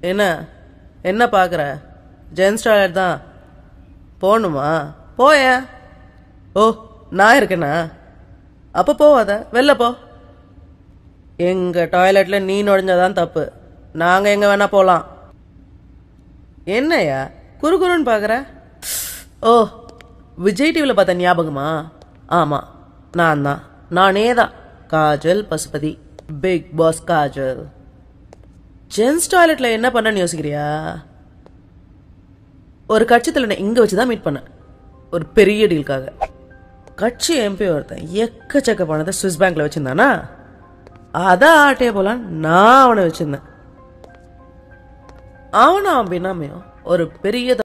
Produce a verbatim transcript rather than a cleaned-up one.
என்ன என்ன பார்க்குற? ஜென்ஸ் டாய்லெட் தான் போகணுமா? போய. ஓ நான் இருக்கேண்ணா? அப்போ போவாத, வெளில போ. எங்கள் டாய்லெட்டில் நீ நுழைஞ்சாதான் தப்பு. நாங்கள் எங்கே வேணா போகலாம். என்னையா குறு குறுன்னு பார்க்குற? ஓ விஜய் டிவியில் பார்த்த ஞாபகமா? ஆமாம் நான் தான், நானே தான், Kajal Pasupathi, Big Boss Kajal. Gents டாய்லெட்டில் என்ன பண்ணன்னு யோசிக்கிறியா? ஒரு கட்சித்தில் நான் இங்கே வச்சு தான் மீட் பண்ணேன், ஒரு பெரிய டீலுக்காக. கட்சி எம்பி ஒருத்தன் எக்கச்சக்க பணத்தை சுவிஸ் பேங்க்ல வச்சிருந்தானா, அதான் ஆட்டையே போலாம் நான் அவனை வச்சிருந்தேன். அவனும் அவன் பின்னாமையும் ஒரு பெரிய